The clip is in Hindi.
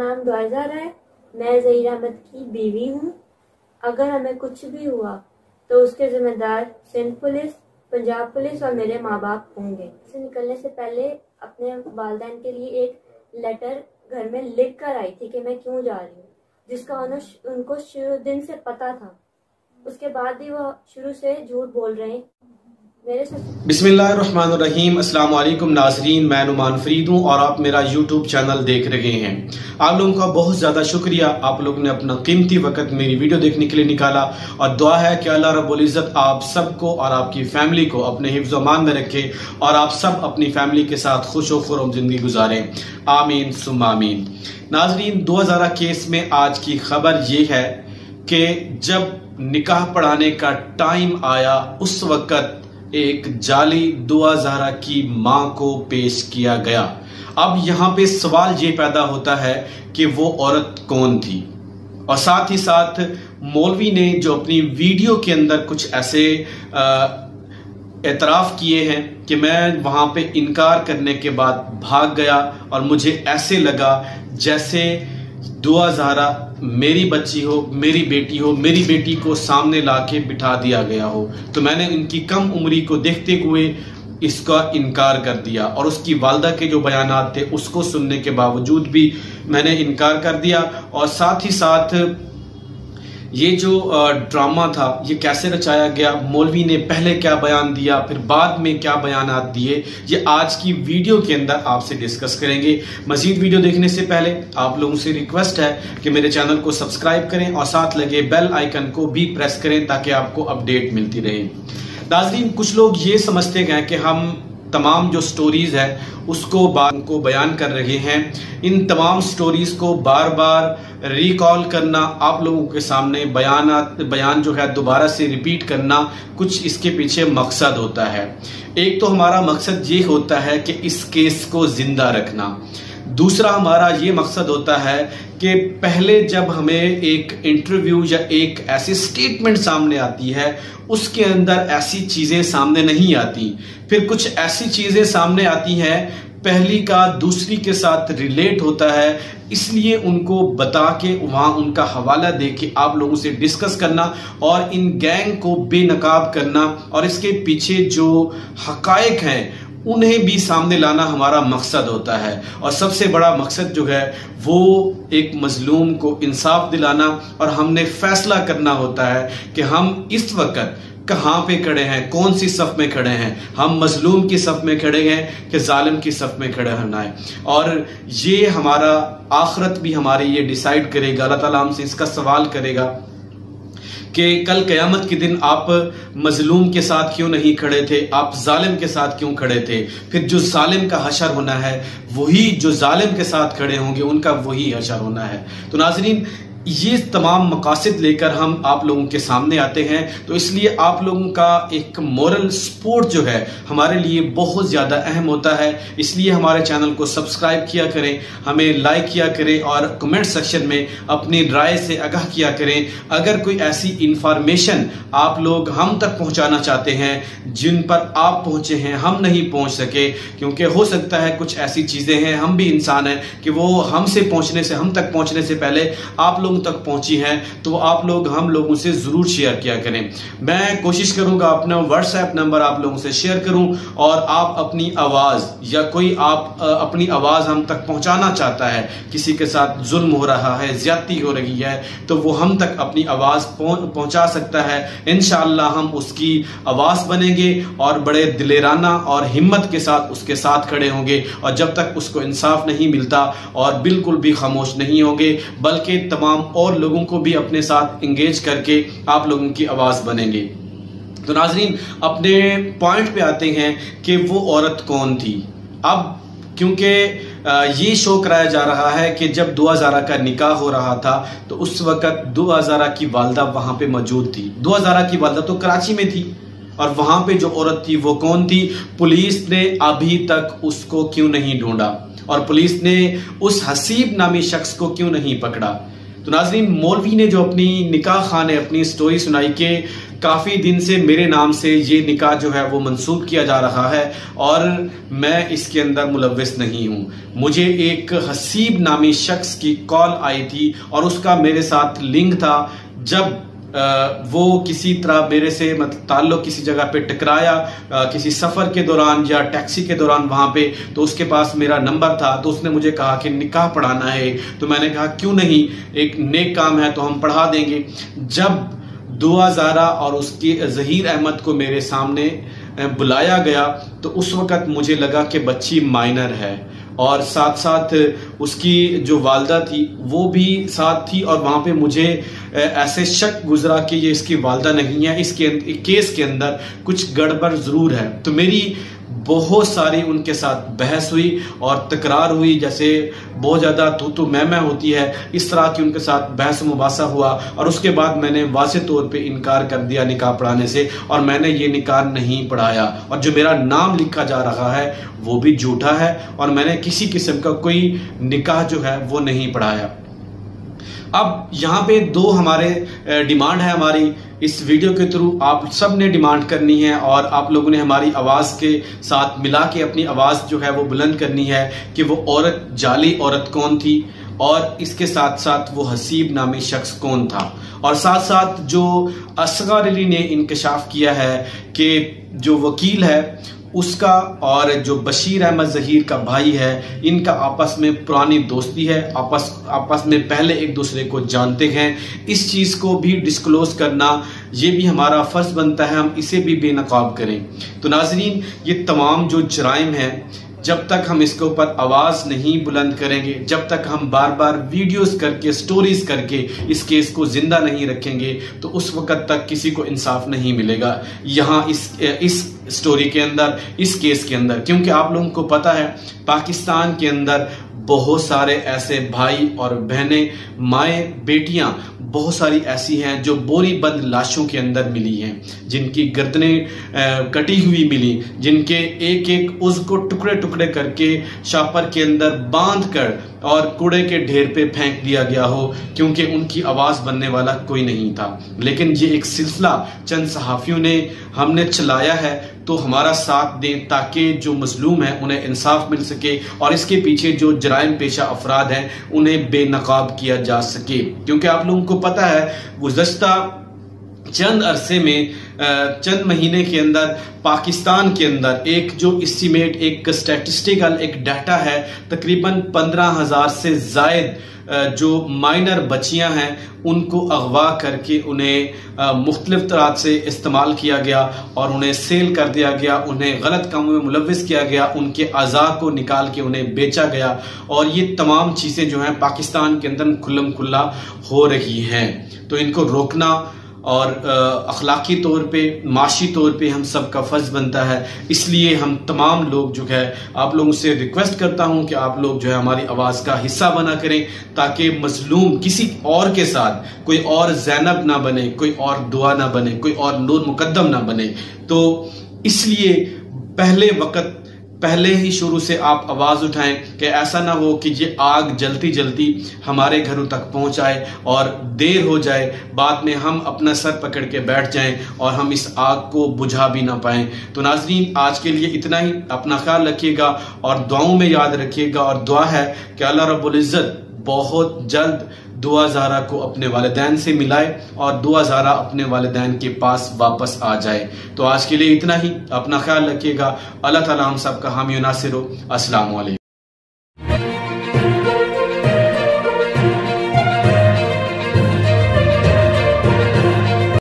नाम दुआज़र है। मैं ज़हीर अहमद की बीवी हूँ। अगर हमें कुछ भी हुआ तो उसके जिम्मेदार सिंध पुलिस, पंजाब पुलिस और मेरे माँ बाप होंगे। से निकलने से पहले अपने वालिदैन के लिए एक लेटर घर में लिख कर आई थी कि मैं क्यों जा रही हूँ, जिसका उनको शुरू दिन से पता था। उसके बाद भी वो शुरू से झूठ बोल रहे हैं। बिस्मिल्लाहिर्रहमानिर्रहीम। अस्सलाम वालेकुम नाज़रीन, मैं नुमान फरीद हूँ और आप मेरा यूट्यूब चैनल देख रहे हैं। आप लोगों का बहुत ज़्यादा शुक्रिया, आप लोगों ने अपना कीमती वक्त मेरी वीडियो देखने के लिए निकाला और दुआ है कि अल्लाह रब्बुल इज़्ज़त आप सबको और आपकी फैमिली को अपने हिफ्ज़ अमान में रखे और आप सब अपनी फैमिली के साथ खुश व खुर्रम ज़िंदगी गुजारें। आमीन सुम्मा आमीन। नाज़रीन, 2000 केस में आज की खबर ये है कि जब निकाह पढ़ाने का टाइम आया उस वक़्त एक जाली 2000 की मां को पेश किया गया। अब यहां पे सवाल ये पैदा होता है कि वो औरत कौन थी, और साथ ही साथ मौलवी ने जो अपनी वीडियो के अंदर कुछ ऐसे एतराफ़ किए हैं कि मैं वहां पे इनकार करने के बाद भाग गया और मुझे ऐसे लगा जैसे 2000 मेरी बच्ची हो, मेरी बेटी को सामने लाके बिठा दिया गया हो। तो मैंने इनकी कम उम्री को देखते हुए इसका इनकार कर दिया और उसकी वालदा के जो बयानात थे उसको सुनने के बावजूद भी मैंने इनकार कर दिया। और साथ ही साथ ये जो ड्रामा था ये कैसे रचाया गया, मौलवी ने पहले क्या बयान दिया फिर बाद में क्या बयानात दिए, ये आज की वीडियो के अंदर आपसे डिस्कस करेंगे। मजीद वीडियो देखने से पहले आप लोगों से रिक्वेस्ट है कि मेरे चैनल को सब्सक्राइब करें और साथ लगे बेल आइकन को भी प्रेस करें ताकि आपको अपडेट मिलती रहे। नाज़रीन, कुछ लोग ये समझते हैं कि हम तमाम जो स्टोरीज है उसको बयान कर रहे हैं। इन तमाम स्टोरीज को बार बार रिकॉल करना, आप लोगों के सामने बयान जो है दोबारा से रिपीट करना, कुछ इसके पीछे मकसद होता है। एक तो हमारा मकसद ये होता है कि इस केस को जिंदा रखना, दूसरा हमारा ये मकसद होता है कि पहले जब हमें एक इंटरव्यू या एक ऐसी स्टेटमेंट सामने आती है उसके अंदर ऐसी चीजें सामने नहीं आती, फिर कुछ ऐसी चीजें सामने आती हैं पहली का दूसरी के साथ रिलेट होता है, इसलिए उनको बता के वहां उनका हवाला दे के आप लोगों से डिस्कस करना और इन गैंग को बेनकाब करना और इसके पीछे जो हकायक हैं उन्हें भी सामने लाना हमारा मकसद होता है। और सबसे बड़ा मकसद जो है वो एक मजलूम को इंसाफ दिलाना, और हमने फैसला करना होता है कि हम इस वक्त कहां पे खड़े हैं, कौन सी सफ में खड़े हैं। हम मजलूम की सफ में खड़े हैं कि जालिम की सफ में खड़े होना है, और ये हमारा आखिरत भी हमारी ये डिसाइड करेगा। अल्लाह ताला हमसे इसका सवाल करेगा कि कल क़यामत के दिन आप मजलूम के साथ क्यों नहीं खड़े थे, आप जालिम के साथ क्यों खड़े थे। फिर जो जालिम का हशर होना है वही जो जालिम के साथ खड़े होंगे उनका वही हशर होना है। तो नाज़रीन, ये तमाम मकासद लेकर हम आप लोगों के सामने आते हैं, तो इसलिए आप लोगों का एक मोरल सपोर्ट जो है हमारे लिए बहुत ज़्यादा अहम होता है। इसलिए हमारे चैनल को सब्सक्राइब किया करें, हमें लाइक किया करें और कमेंट सेक्शन में अपनी राय से आगाह किया करें। अगर कोई ऐसी इंफॉर्मेशन आप लोग हम तक पहुंचाना चाहते हैं जिन पर आप पहुंचे हैं हम नहीं पहुंच सके, क्योंकि हो सकता है कुछ ऐसी चीज़ें हैं, हम भी इंसान हैं, कि वो हमसे पहुंचने से हम तक पहुंचने से पहले आप लोग तक पहुंची है, तो आप लोग हम लोगों से जरूर शेयर किया करें। मैं कोशिश करूंगा अपना व्हाट्सएप नंबर आप लोगों से शेयर करूं, और आप अपनी आवाज या कोई आप अपनी आवाज हम तक पहुंचाना चाहता है, किसी के साथ जुल्म हो रहा है, ज्यादती हो रही है, तो वो हम तक अपनी आवाज पहुंचा सकता है। इंशाअल्लाह हम उसकी आवाज बनेंगे और बड़े दिलेराना और हिम्मत के साथ उसके साथ खड़े होंगे, और जब तक उसको इंसाफ नहीं मिलता और बिल्कुल भी खामोश नहीं होंगे, बल्कि तमाम और लोगों को भी अपने साथ एंगेज करके आप लोगों की आवाज बनेंगे। तो नाजरीन, अपने पॉइंट पे आते हैं कि वो औरत कौन थी। अब क्योंकि ये शो कराया जा रहा है कि जब 2000 का निकाह हो रहा था तो उस वक्त 2000 की वालदा वहां पे मौजूद थी। 2000 की वालदा तो कराची में थी, और वहां पे जो औरत थी वो कौन थी। पुलिस ने अभी तक उसको क्यों नहीं ढूंढा, और पुलिस ने उस हसीब नामी शख्स को क्यों नहीं पकड़ा। तो नाज़रीन, मौलवी ने जो अपनी निकाह खाने अपनी स्टोरी सुनाई कि काफ़ी दिन से मेरे नाम से ये निकाह जो है वो मंसूब किया जा रहा है और मैं इसके अंदर मुलव्विस नहीं हूँ। मुझे एक हसीब नामी शख्स की कॉल आई थी और उसका मेरे साथ लिंक था। जब वो किसी तरह मेरे से मतलब ताल्लुक किसी जगह पे टकराया, किसी सफ़र के दौरान या टैक्सी के दौरान वहाँ पे, तो उसके पास मेरा नंबर था। तो उसने मुझे कहा कि निकाह पढ़ाना है। तो मैंने कहा क्यों नहीं, एक नेक काम है तो हम पढ़ा देंगे। जब दुआ ज़ारा और उसकी ज़हीर अहमद को मेरे सामने बुलाया गया तो उस वक़्त मुझे लगा कि बच्ची माइनर है और साथ साथ उसकी जो वालदा थी वो भी साथ थी और वहाँ पे मुझे ऐसे शक गुजरा कि ये इसकी वालदा नहीं है, इसके केस के अंदर कुछ गड़बड़ ज़रूर है। तो मेरी बहुत सारी उनके साथ बहस हुई और तकरार हुई, जैसे बहुत ज़्यादा तू मैं होती है, इस तरह की उनके साथ बहस मुबासा हुआ। और उसके बाद मैंने वाज़ेह तौर पे इनकार कर दिया निकाह पढ़ाने से और मैंने ये निकाह नहीं पढ़ाया। और जो मेरा नाम लिखा जा रहा है वो भी झूठा है और मैंने किसी किस्म का कोई निकाह जो है वो नहीं पढ़ाया। अब यहाँ पे दो हमारे डिमांड है हमारी इस वीडियो के थ्रू। आप सब ने डिमांड करनी है और आप लोगों ने हमारी आवाज़ के साथ मिला के अपनी आवाज़ जो है वो बुलंद करनी है कि वो औरत, जाली औरत कौन थी और इसके साथ साथ वो हसीब नामी शख्स कौन था। और साथ साथ जो असगर अली ने इंकशाफ किया है कि जो वकील है उसका और जो बशीर अहमद ज़हीर का भाई है, इनका आपस में पुरानी दोस्ती है, आपस में पहले एक दूसरे को जानते हैं। इस चीज़ को भी डिस्क्लोज करना ये भी हमारा फ़र्ज़ बनता है, हम इसे भी बेनकाब करें। तो नाज़रीन, ये तमाम जो जराइम हैं, जब तक हम इसके ऊपर आवाज़ नहीं बुलंद करेंगे, जब तक हम बार बार वीडियोस करके स्टोरीज करके इस केस को जिंदा नहीं रखेंगे, तो उस वक़्त तक किसी को इंसाफ नहीं मिलेगा यहाँ इस स्टोरी के अंदर, इस केस के अंदर। क्योंकि आप लोगों को पता है पाकिस्तान के अंदर बहुत सारे ऐसे भाई और बहनें, माएँ, बेटियां बहुत सारी ऐसी हैं जो बोरी बंद लाशों के अंदर मिली हैं, जिनकी गर्दनें कटी हुई मिली, जिनके एक एक उज़्व को टुकड़े टुकड़े करके शापर के अंदर बांध कर और कूड़े के ढेर पे फेंक दिया गया हो, क्योंकि उनकी आवाज़ बनने वाला कोई नहीं था। लेकिन ये एक सिलसिला चंद सहाफ़ियों ने हमने चलाया है, तो हमारा साथ दें ताकि जो मजलूम है उन्हें इंसाफ मिल सके और इसके पीछे जो जराइम पेशा अफराद हैं उन्हें बेनकाब किया जा सके। क्योंकि आप लोगों को पता है गुज़श्ता चंद अरसे में, चंद महीने के अंदर पाकिस्तान के अंदर एक जो इस्टीमेट, एक स्टैटिस्टिकल एक डाटा है, तकरीबन 15,000 से ज़ायद जो माइनर बच्चियां हैं उनको अगवा करके उन्हें मुख्तलिफ तरह से इस्तेमाल किया गया और उन्हें सेल कर दिया गया, उन्हें गलत कामों में मुलव्विस किया गया, उनके अज़ा को निकाल के उन्हें बेचा गया। और ये तमाम चीज़ें जो हैं पाकिस्तान के अंदर खुल्लम खुल्ला हो रही हैं। तो इनको रोकना और अखलाकी तौर पे, माशी तौर पे हम सब का फ़र्ज़ बनता है। इसलिए हम तमाम लोग जो है आप लोगों से रिक्वेस्ट करता हूं कि आप लोग जो है हमारी आवाज़ का हिस्सा बना करें, ताकि मजलूम किसी और के साथ कोई और ज़ैनब ना बने, कोई और दुआ ना बने, कोई और नूर मुकद्दम ना बने। तो इसलिए पहले ही शुरू से आप आवाज़ उठाएं कि ऐसा ना हो कि ये आग जलती जलती हमारे घरों तक पहुंच आए और देर हो जाए, बाद में हम अपना सर पकड़ के बैठ जाएं और हम इस आग को बुझा भी ना पाएं। तो नाज़रीन, आज के लिए इतना ही। अपना ख्याल रखिएगा और दुआओं में याद रखिएगा। और दुआ है कि अल्लाह रब्बुल इज़्ज़त बहुत जल्द दुआ ज़ारा को अपने वालिदैन से मिलाए और दुआ ज़ारा अपने वालिदैन के पास वापस आ जाए। तो आज के लिए इतना ही। अपना ख्याल रखिएगा। अल्लाह ताला हम सब का हामी नासिर हो। अस्सलाम वालेकुम।